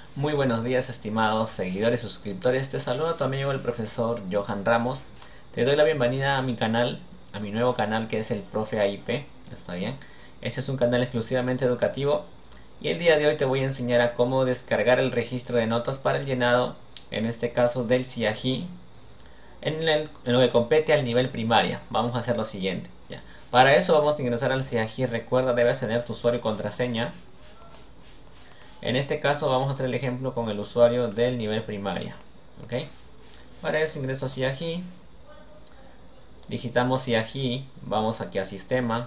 Muy buenos días, estimados seguidores y suscriptores. Te saluda tu amigo el profesor Johan Ramos. Te doy la bienvenida a mi canal, a mi nuevo canal que es el Profe AIP. ¿Está bien? Este es un canal exclusivamente educativo y el día de hoy te voy a enseñar a cómo descargar el registro de notas para el llenado, en este caso del CIAGI, en lo que compete al nivel primaria. Vamos a hacer lo siguiente. ¿Ya? Para eso vamos a ingresar al CIAGI. Recuerda, debes tener tu usuario y contraseña. En este caso vamos a hacer el ejemplo con el usuario del nivel primaria. ¿Ok? Para eso ingreso a CIAGI, digitamos CIAGI, vamos aquí a sistema.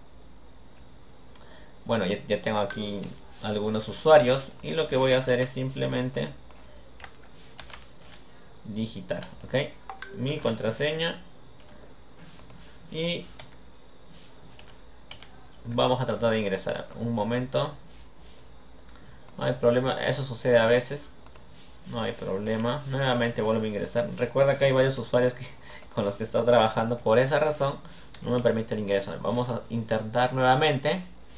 Bueno, ya tengo aquí algunos usuarios y lo que voy a hacer es simplemente digitar, ¿ok? Mi contraseña y vamos a tratar de ingresar. Un momento. No hay problema, eso sucede a veces. No hay problema. Nuevamente vuelvo a ingresar. Recuerda que hay varios usuarios con los que estoy trabajando. Por esa razón no me permite el ingreso. Vamos a intentar nuevamente.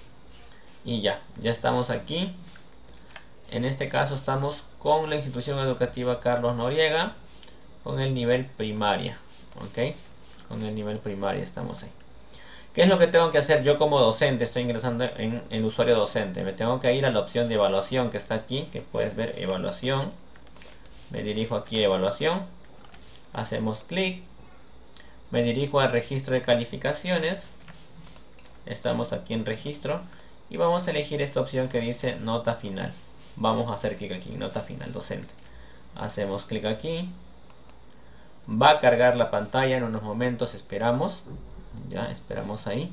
Y ya estamos aquí. En este caso estamos con la institución educativa Carlos Noriega, con el nivel primaria. ¿Ok? Con el nivel primaria estamos ahí. ¿Qué es lo que tengo que hacer yo como docente? Estoy ingresando en el usuario docente. Me tengo que ir a la opción de evaluación que está aquí, que puedes ver evaluación. Me dirijo aquí a evaluación. Hacemos clic. Me dirijo al registro de calificaciones. Estamos aquí en registro. Y vamos a elegir esta opción que dice nota final. Vamos a hacer clic aquí, nota final docente. Hacemos clic aquí. Va a cargar la pantalla en unos momentos, esperamos. Ya, esperamos ahí.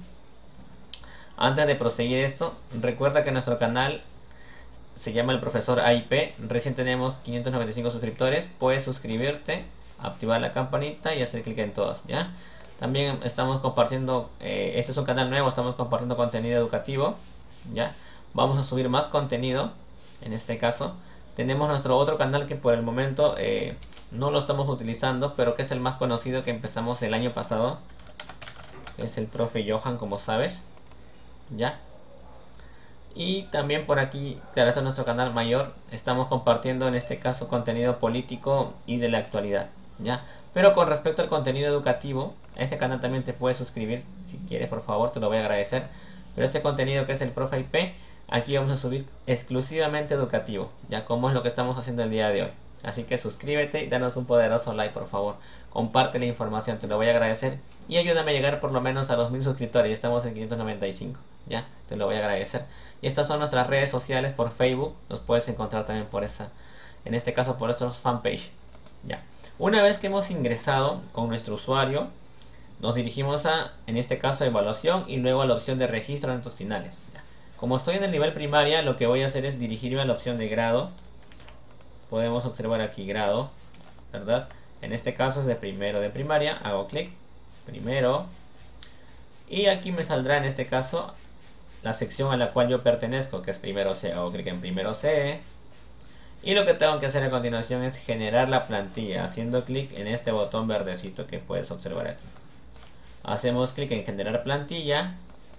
Antes de proseguir esto, recuerda que nuestro canal se llama el profesor AIP. Recién tenemos 595 suscriptores. Puedes suscribirte, activar la campanita y hacer clic en todas, ¿ya? También estamos compartiendo, este es un canal nuevo, estamos compartiendo contenido educativo, ¿ya? Vamos a subir más contenido, en este caso. Tenemos nuestro otro canal que por el momento no lo estamos utilizando, pero que es el más conocido, que empezamos el año pasado. Es el profe Johan, como sabes, ¿ya? Y también por aquí, claro, este es nuestro canal mayor. Estamos compartiendo en este caso contenido político y de la actualidad, ¿ya? Pero con respecto al contenido educativo, a ese canal también te puedes suscribir si quieres, por favor, te lo voy a agradecer. Pero este contenido que es el Profe IP, aquí vamos a subir exclusivamente educativo, ya como es lo que estamos haciendo el día de hoy. Así que suscríbete y danos un poderoso like, por favor. Comparte la información, te lo voy a agradecer. Y ayúdame a llegar por lo menos a los 1000 suscriptores. Ya estamos en 595. Ya, te lo voy a agradecer. Y estas son nuestras redes sociales por Facebook. Los puedes encontrar también por esa, en este caso por nuestros fanpage. Ya. Una vez que hemos ingresado con nuestro usuario, nos dirigimos a, en este caso, a evaluación y luego a la opción de registro de notas finales. Ya. Como estoy en el nivel primaria, lo que voy a hacer es dirigirme a la opción de grado. Podemos observar aquí grado, ¿verdad? En este caso es de primero de primaria. Hago clic, primero. Y aquí me saldrá en este caso la sección a la cual yo pertenezco, que es primero C. Hago clic en primero C. Y lo que tengo que hacer a continuación es generar la plantilla, haciendo clic en este botón verdecito que puedes observar aquí. Hacemos clic en generar plantilla.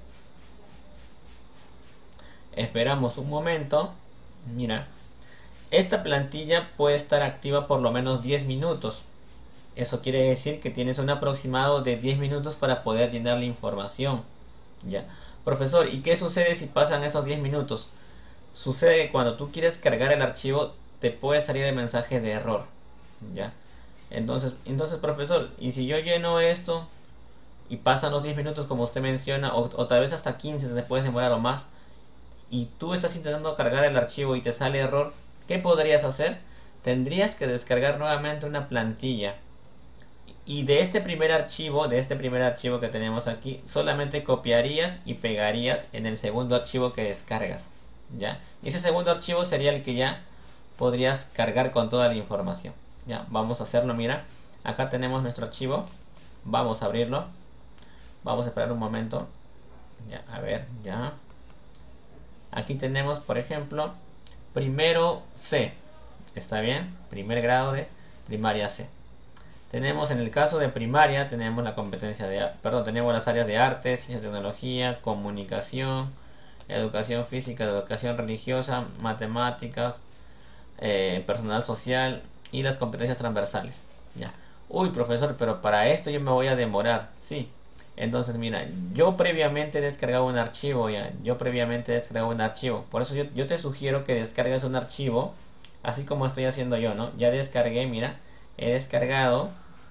Esperamos un momento. Mira. Esta plantilla puede estar activa por lo menos 10 minutos. Eso quiere decir que tienes un aproximado de 10 minutos para poder llenar la información. ¿Ya? Profesor, ¿y qué sucede si pasan esos 10 minutos? Sucede que cuando tú quieres cargar el archivo, te puede salir el mensaje de error. ¿Ya? Entonces, profesor, ¿y si yo lleno esto y pasan los 10 minutos como usted menciona, o tal vez hasta 15 se puede demorar o más, y tú estás intentando cargar el archivo y te sale error? ¿Qué podrías hacer? Tendrías que descargar nuevamente una plantilla. Y de este primer archivo que tenemos aquí, solamente copiarías y pegarías en el segundo archivo que descargas. ¿Ya? Y ese segundo archivo sería el que ya podrías cargar con toda la información. Ya, vamos a hacerlo, mira. Acá tenemos nuestro archivo. Vamos a abrirlo. Vamos a esperar un momento. Ya, a ver, ya. Aquí tenemos, por ejemplo, primero C, ¿está bien? Primer grado de primaria C. Tenemos en el caso de primaria, tenemos la competencia de, tenemos las áreas de arte, ciencia, tecnología, comunicación, educación física, educación religiosa, matemáticas, personal social y las competencias transversales. Ya. Uy, profesor, pero para esto yo me voy a demorar. Sí. Entonces, mira, yo previamente he descargado un archivo ya. Yo previamente he descargado un archivo. Por eso yo te sugiero que descargues un archivo. Así como estoy haciendo yo, ¿no? Ya descargué, mira. He descargado.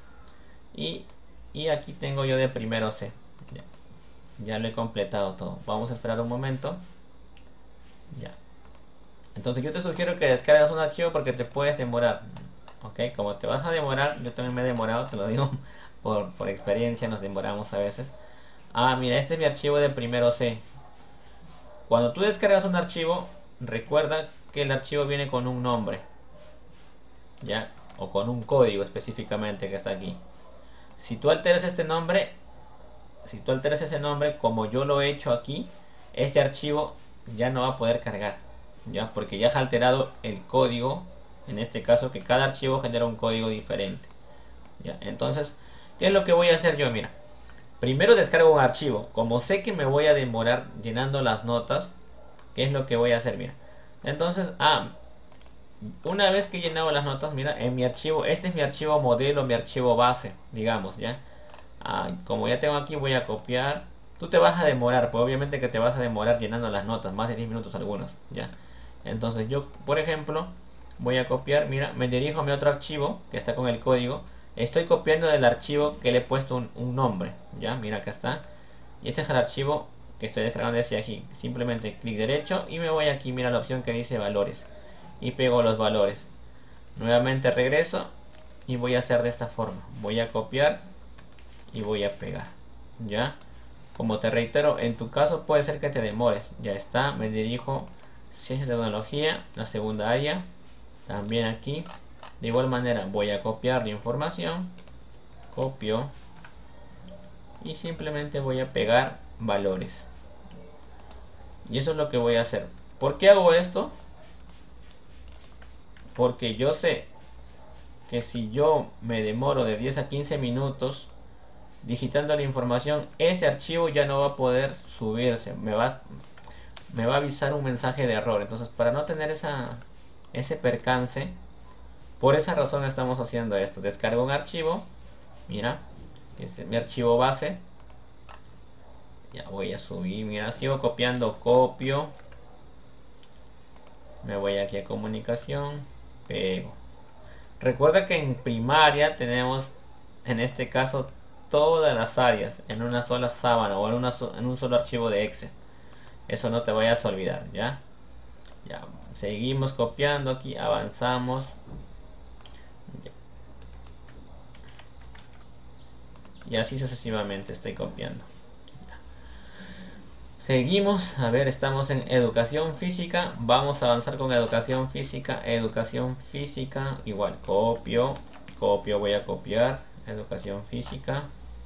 Y aquí tengo yo de primero C. Ya lo he completado todo. Vamos a esperar un momento. Ya. Entonces yo te sugiero que descargues un archivo porque te puedes demorar. Ok, como te vas a demorar, yo también me he demorado, te lo digo por experiencia, nos demoramos a veces. Ah, mira, este es mi archivo de primero C. Cuando tú descargas un archivo, recuerda que el archivo viene con un nombre. ¿Ya? O con un código específicamente que está aquí. Si tú alteras este nombre, si tú alteras ese nombre, como yo lo he hecho aquí, este archivo ya no va a poder cargar. ¿Ya? Porque ya has alterado el código. En este caso, que cada archivo genera un código diferente. ¿Ya? Entonces, ¿qué es lo que voy a hacer yo? Mira, primero descargo un archivo. Como sé que me voy a demorar llenando las notas, ¿qué es lo que voy a hacer? Mira, entonces, una vez que he llenado las notas, mira, en mi archivo, este es mi archivo modelo, mi archivo base, digamos, ¿ya? Como ya tengo aquí, voy a copiar. Tú te vas a demorar, pues obviamente que te vas a demorar llenando las notas, más de 10 minutos algunos, ¿ya? Entonces yo, por ejemplo, voy a copiar, mira, me dirijo a mi otro archivo, que está con el código. Estoy copiando del archivo que le he puesto un nombre, ¿ya? Mira, acá está. Y este es el archivo que estoy descargando desde aquí. Simplemente clic derecho y me voy aquí, mira la opción que dice valores. Y pego los valores. Nuevamente regreso y voy a hacer de esta forma. Voy a copiar y voy a pegar, ¿ya? Como te reitero, en tu caso puede ser que te demores. Ya está, me dirijo ciencia y tecnología, la segunda área. También aquí. De igual manera voy a copiar la información. Copio. Y simplemente voy a pegar valores. Y eso es lo que voy a hacer. ¿Por qué hago esto? Porque yo sé que si yo me demoro de 10 a 15 minutos digitando la información, ese archivo ya no va a poder subirse. Me va a avisar un mensaje de error. Entonces, para no tener ese percance, por esa razón estamos haciendo esto. Descargo un archivo. Mira, este es mi archivo base. Ya voy a subir. Mira, sigo copiando, copio. Me voy aquí a comunicación. Pego. Recuerda que en primaria tenemos, en este caso, todas las áreas en una sola sábana o en un solo archivo de Excel. Eso no te vayas a olvidar, ¿ya? Ya, seguimos copiando aquí, avanzamos. Y así sucesivamente estoy copiando. Seguimos, a ver, estamos en educación física. Vamos a avanzar con educación física. Educación física, igual, copio, voy a copiar. Educación física.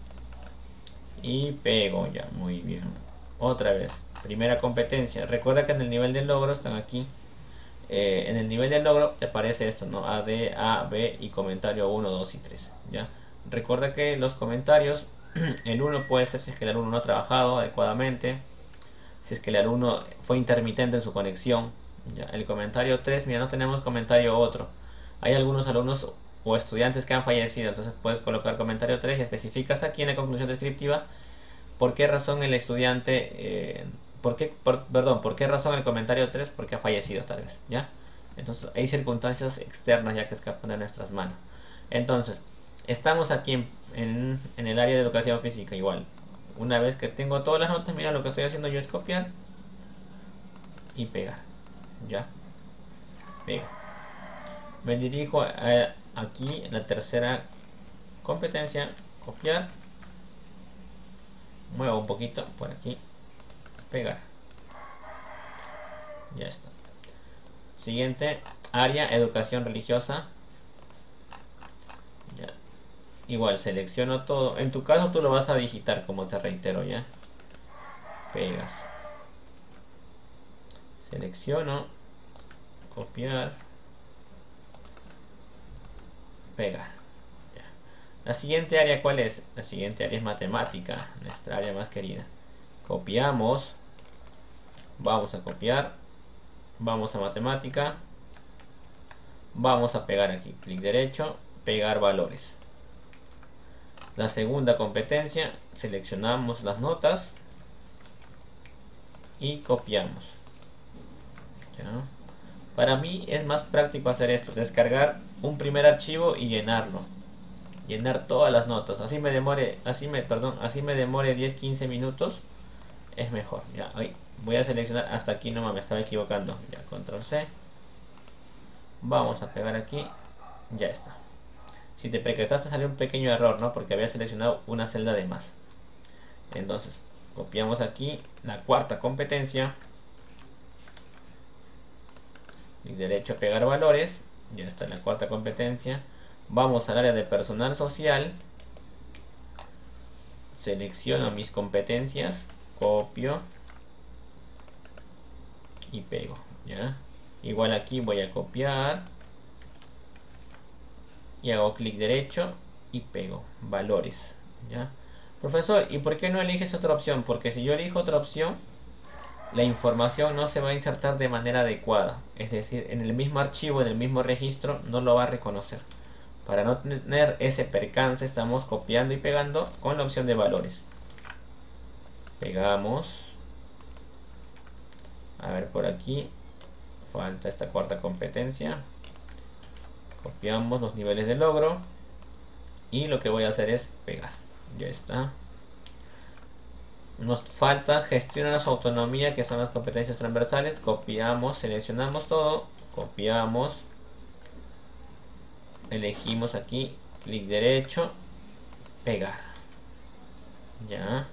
Y pego ya, muy bien. Otra vez, primera competencia. Recuerda que en el nivel de logro están aquí. En el nivel de logro te aparece esto, ¿no? A, D, A, B y comentario 1, 2 y 3, ¿ya? Recuerda que los comentarios, el 1 puede ser si es que el alumno no ha trabajado adecuadamente, si es que el alumno fue intermitente en su conexión, ¿ya? El comentario 3, mira, no tenemos comentario otro. Hay algunos alumnos o estudiantes que han fallecido, entonces puedes colocar comentario 3 y especificas aquí en la conclusión descriptiva por qué razón el estudiante... ¿por qué razón el comentario 3? Porque ha fallecido tal vez, ¿ya? Entonces hay circunstancias externas ya que escapan de nuestras manos. Entonces, estamos aquí en el área de educación física igual. Una vez que tengo todas las notas, mira, lo que estoy haciendo yo es copiar y pegar, ¿ya? Pego. Me dirijo aquí, la tercera competencia, copiar. Muevo un poquito por aquí, pegar. Ya está. Siguiente área, educación religiosa. Ya. Igual selecciono todo. En tu caso tú lo vas a digitar, como te reitero, ya. Pegas. Selecciono, copiar, pegar. Ya. La siguiente área, ¿cuál es? La siguiente área es matemática, nuestra área más querida. Copiamos. Vamos a copiar. Vamos a matemática. Vamos a pegar aquí, clic derecho, pegar valores. La segunda competencia, seleccionamos las notas y copiamos. ¿Ya? Para mí es más práctico hacer esto, descargar un primer archivo y llenarlo. Llenar todas las notas, así me demore 10-15 minutos, es mejor. Ya, ahí voy a seleccionar hasta aquí, no me estaba equivocando. Ya, control C. Vamos a pegar aquí, ya está. Si te percataste salió un pequeño error, ¿no? Porque había seleccionado una celda de más. Entonces, copiamos aquí la cuarta competencia. Clic derecho, pegar valores. Ya está la cuarta competencia. Vamos al área de personal social. Selecciono mis competencias. Copio. Y pego. ¿Ya? Igual aquí voy a copiar. Y hago clic derecho. Y pego. Valores. ¿Ya? Profesor, ¿y por qué no eliges otra opción? Porque si yo elijo otra opción, la información no se va a insertar de manera adecuada. Es decir, en el mismo archivo, en el mismo registro, no lo va a reconocer. Para no tener ese percance, estamos copiando y pegando con la opción de valores. Pegamos. A ver, por aquí falta esta cuarta competencia. Copiamos los niveles de logro. Y lo que voy a hacer es pegar. Ya está. Nos falta gestionar su autonomía, que son las competencias transversales. Copiamos, seleccionamos todo. Copiamos. Elegimos aquí, clic derecho, pegar. Ya.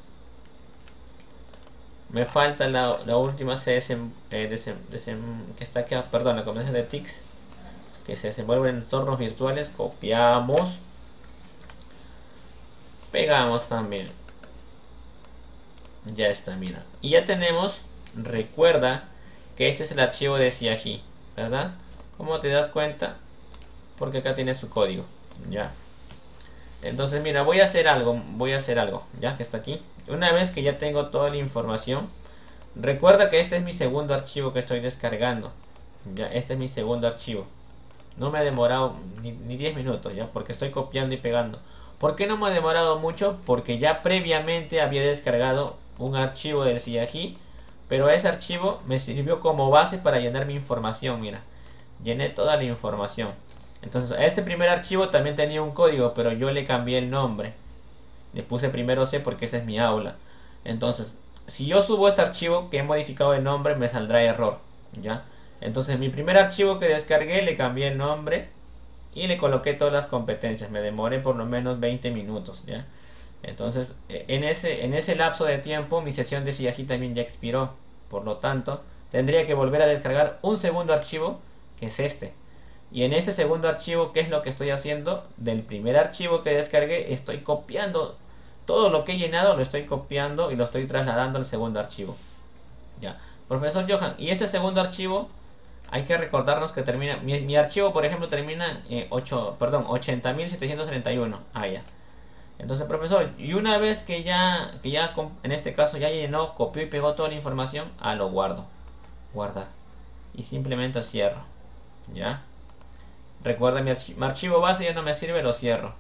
Me falta la última que está aquí, perdón, la competencia de TICS, que se desenvuelve en entornos virtuales. Copiamos. Pegamos también. Ya está, mira. Y ya tenemos, recuerda que este es el archivo de CIAGI, ¿verdad? ¿Cómo te das cuenta? Porque acá tiene su código. Ya. Entonces, mira, voy a hacer algo, ya que está aquí. Una vez que ya tengo toda la información, recuerda que este es mi segundo archivo que estoy descargando. Ya, este es mi segundo archivo. No me ha demorado ni 10 minutos, ya, porque estoy copiando y pegando. ¿Por qué no me ha demorado mucho? Porque ya previamente había descargado un archivo del CIAGI, pero ese archivo me sirvió como base para llenar mi información. Mira, llené toda la información. Entonces a este primer archivo también tenía un código, pero yo le cambié el nombre. Le puse primero C porque esa es mi aula. Entonces, si yo subo este archivo que he modificado el nombre, me saldrá error, ¿ya? Entonces mi primer archivo que descargué le cambié el nombre y le coloqué todas las competencias. Me demoré por lo menos 20 minutos, ¿ya? Entonces, en ese lapso de tiempo mi sesión de CIAGI también ya expiró. Por lo tanto, tendría que volver a descargar un segundo archivo, que es este. Y en este segundo archivo, ¿qué es lo que estoy haciendo? Del primer archivo que descargué, estoy copiando todo lo que he llenado, lo estoy copiando y lo estoy trasladando al segundo archivo. Ya. Profesor Johan, y este segundo archivo, hay que recordarnos que termina, mi archivo por ejemplo termina en 80.731. Ah, ya. Entonces, profesor, y una vez que ya en este caso ya llenó, copió y pegó toda la información, lo guardo. Guardar. Y simplemente cierro. ¿Ya? Recuerda, mi archivo base ya no me sirve, lo cierro.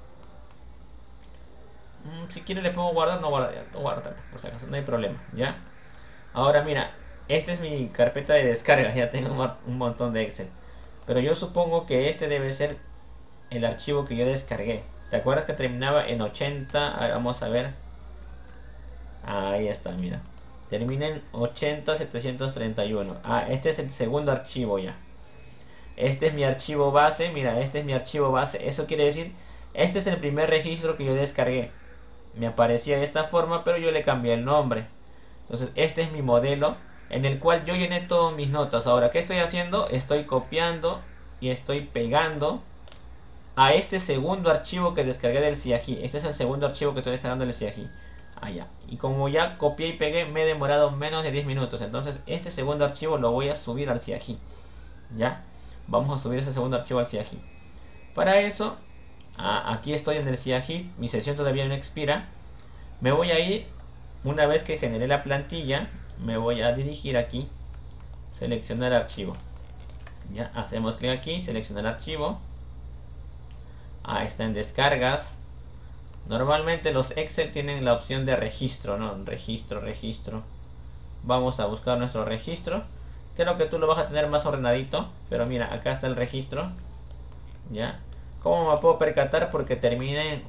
Si quiere le pongo guardar, no guardar, no guardo también, por si acaso, no hay problema, ¿ya? Ahora mira, esta es mi carpeta de descarga, ya tengo un montón de Excel. Pero yo supongo que este debe ser el archivo que yo descargué. ¿Te acuerdas que terminaba en 80? Ahora vamos a ver. Ahí está, mira. Termina en 80.731. Este es el segundo archivo ya. Este es mi archivo base, mira, este es mi archivo base. Eso quiere decir, este es el primer registro que yo descargué. Me aparecía de esta forma, pero yo le cambié el nombre. Entonces, este es mi modelo en el cual yo llené todas mis notas. Ahora, ¿qué estoy haciendo? Estoy copiando y estoy pegando a este segundo archivo que descargué del CIAGI. Este es el segundo archivo que estoy descargando del CIAGI. Ya. Y como ya copié y pegué, me he demorado menos de 10 minutos. Entonces, este segundo archivo lo voy a subir al CIAGI. ¿Ya? Vamos a subir ese segundo archivo al CIAGI. Para eso, aquí estoy en el CIAGI. Mi sesión todavía no expira. Me voy a ir, una vez que generé la plantilla, me voy a dirigir aquí, seleccionar archivo. Ya, hacemos clic aquí, seleccionar archivo. Ahí está en descargas. Normalmente los Excel tienen la opción de registro, ¿no? Registro. Vamos a buscar nuestro registro. Creo que tú lo vas a tener más ordenadito. Pero mira, acá está el registro. ¿Ya? ¿Cómo me puedo percatar? Porque termina en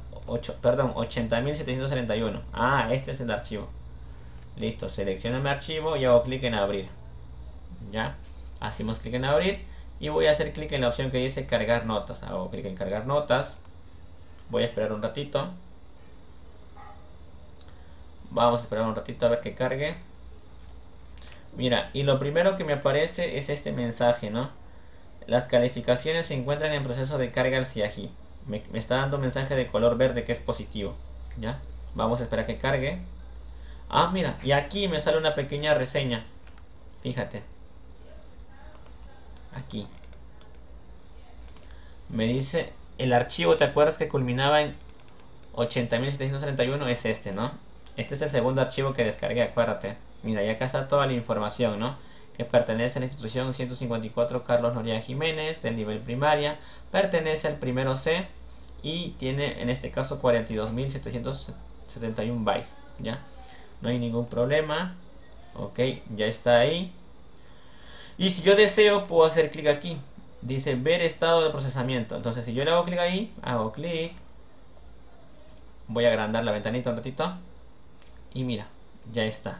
80.731. Ah, este es el archivo. Listo, selecciono mi archivo y hago clic en abrir. ¿Ya? Hacemos clic en abrir. Y voy a hacer clic en la opción que dice cargar notas. Hago clic en cargar notas. Voy a esperar un ratito. Vamos a esperar un ratito a ver que cargue. Mira, y lo primero que me aparece es este mensaje, ¿no? Las calificaciones se encuentran en proceso de carga al CIAGI. Me está dando un mensaje de color verde que es positivo. ¿Ya? Vamos a esperar que cargue. Ah, mira, y aquí me sale una pequeña reseña. Fíjate. Aquí. Me dice, el archivo, ¿te acuerdas que culminaba en 80.731? Es este, ¿no? Este es el segundo archivo que descargué, acuérdate. Mira, y acá está toda la información, ¿no? Que pertenece a la institución 154 Carlos Noriega Jiménez, del nivel primaria. Pertenece al primero C y tiene, en este caso, 42.771 bytes, ¿ya? No hay ningún problema. Ok, ya está ahí. Y si yo deseo, puedo hacer clic aquí. Dice ver estado de procesamiento. Entonces, si yo le hago clic ahí, hago clic. Voy a agrandar la ventanita un ratito. Y mira, ya está.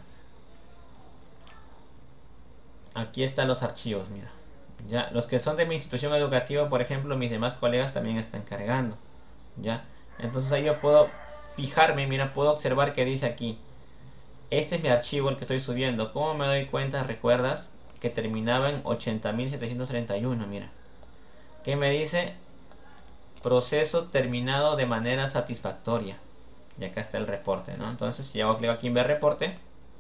Aquí están los archivos, mira. Ya, los que son de mi institución educativa, por ejemplo, mis demás colegas también están cargando. Ya. Entonces ahí yo puedo fijarme, mira, puedo observar que dice aquí. Este es mi archivo, el que estoy subiendo. ¿Cómo me doy cuenta? ¿Recuerdas? Que terminaba en 80.731, mira. ¿Qué me dice? Proceso terminado de manera satisfactoria. Y acá está el reporte, ¿no? Entonces, si hago clic aquí en ver reporte.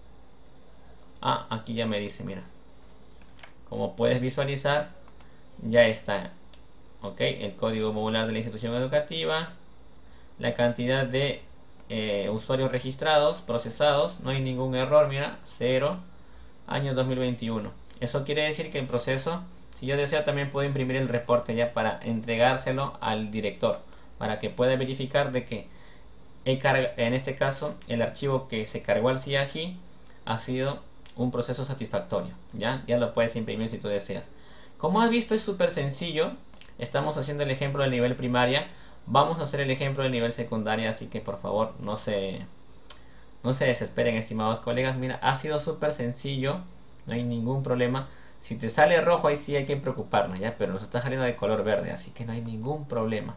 Ah, aquí ya me dice, mira. Como puedes visualizar, ya está. Ok, el código modular de la institución educativa. La cantidad de usuarios registrados, procesados. No hay ningún error, mira. 0. Año 2021. Eso quiere decir que el proceso, si yo deseo, también puedo imprimir el reporte ya para entregárselo al director, para que pueda verificar de que en este caso el archivo que se cargó al CIAGI ha sido un proceso satisfactorio. Ya lo puedes imprimir si tú deseas. Como has visto, es súper sencillo. Estamos haciendo el ejemplo del nivel primaria. Vamos a hacer el ejemplo del nivel secundaria, así que por favor no se desesperen, estimados colegas. Mira, ha sido súper sencillo. No hay ningún problema. Si te sale rojo, ahí sí hay que preocuparnos, ¿ya? Pero nos está saliendo de color verde, así que no hay ningún problema.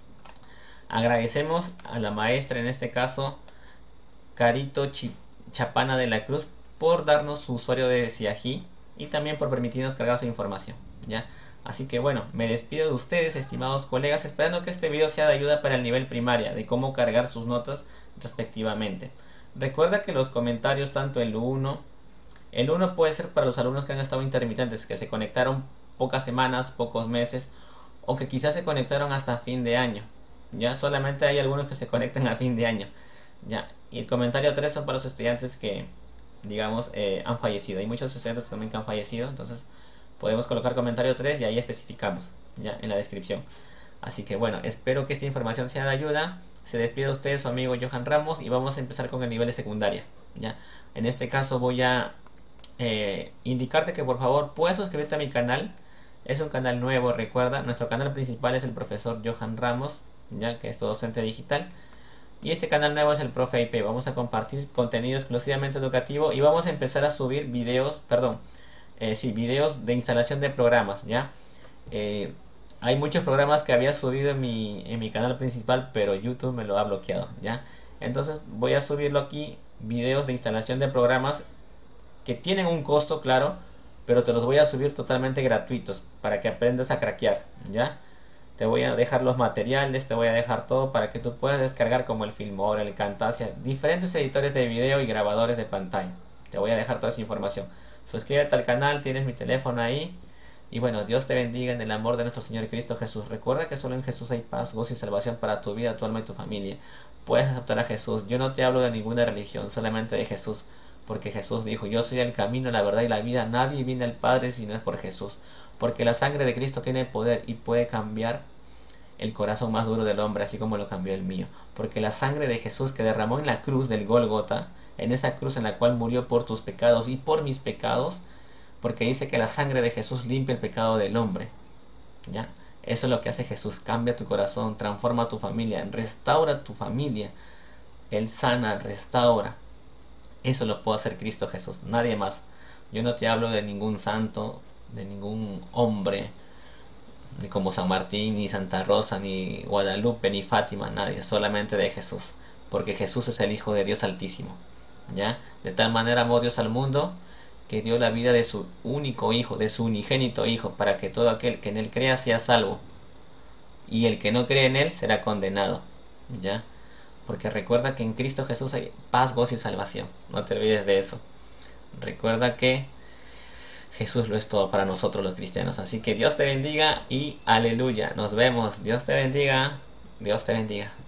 Agradecemos a la maestra, en este caso, Carito Chapana de la Cruz, por darnos su usuario de CIAGI y también por permitirnos cargar su información, ¿ya? Así que bueno, me despido de ustedes, estimados colegas, esperando que este video sea de ayuda para el nivel primaria, de cómo cargar sus notas respectivamente. Recuerda que los comentarios, tanto el 1 puede ser para los alumnos que han estado intermitentes, que se conectaron pocas semanas, pocos meses, o que quizás se conectaron hasta fin de año. Ya solamente hay algunos que se conectan a fin de año. Ya, y el comentario 3 son para los estudiantes que, digamos, han fallecido. Hay muchos estudiantes también que han fallecido, entonces podemos colocar comentario 3 y ahí especificamos, ya, en la descripción. Así que bueno, espero que esta información sea de ayuda. Se despide de ustedes su amigo Johan Ramos y vamos a empezar con el nivel de secundaria. Ya, en este caso voy a indicarte que por favor puedes suscribirte a mi canal. Es un canal nuevo, recuerda, nuestro canal principal es el profesor Johan Ramos, ya que es tu docente digital. Y este canal nuevo es el Profe IP. Vamos a compartir contenido exclusivamente educativo y vamos a empezar a subir videos, videos de instalación de programas, ¿ya? Hay muchos programas que había subido en mi canal principal, pero YouTube me lo ha bloqueado, ¿ya? Entonces voy a subirlo aquí, videos de instalación de programas que tienen un costo, claro, pero te los voy a subir totalmente gratuitos para que aprendas a craquear, ¿ya? Te voy a dejar los materiales, te voy a dejar todo para que tú puedas descargar, como el Filmora, el Camtasia, diferentes editores de video y grabadores de pantalla. Te voy a dejar toda esa información. Suscríbete al canal, tienes mi teléfono ahí. Y bueno, Dios te bendiga en el amor de nuestro Señor Cristo Jesús. Recuerda que solo en Jesús hay paz, gozo y salvación para tu vida, tu alma y tu familia. Puedes aceptar a Jesús. Yo no te hablo de ninguna religión, solamente de Jesús. Porque Jesús dijo, yo soy el camino, la verdad y la vida, nadie viene al Padre si no es por Jesús. Porque la sangre de Cristo tiene poder y puede cambiar el corazón más duro del hombre, así como lo cambió el mío. Porque la sangre de Jesús que derramó en la cruz del Gólgota, en esa cruz en la cual murió por tus pecados y por mis pecados, porque dice que la sangre de Jesús limpia el pecado del hombre. ¿Ya? Eso es lo que hace Jesús, cambia tu corazón, transforma tu familia, restaura tu familia. Él sana, restaura. Eso lo puede hacer Cristo Jesús, nadie más. Yo no te hablo de ningún santo, de ningún hombre, ni como San Martín, ni Santa Rosa, ni Guadalupe, ni Fátima, nadie, solamente de Jesús, porque Jesús es el Hijo de Dios Altísimo, ¿ya? De tal manera amó Dios al mundo, que dio la vida de su único Hijo, de su unigénito Hijo, para que todo aquel que en Él crea sea salvo, y el que no cree en Él será condenado, ¿ya? Porque recuerda que en Cristo Jesús hay paz, gozo y salvación, no te olvides de eso. Recuerda que Jesús lo es todo para nosotros los cristianos. Así que Dios te bendiga y aleluya. Nos vemos. Dios te bendiga. Dios te bendiga.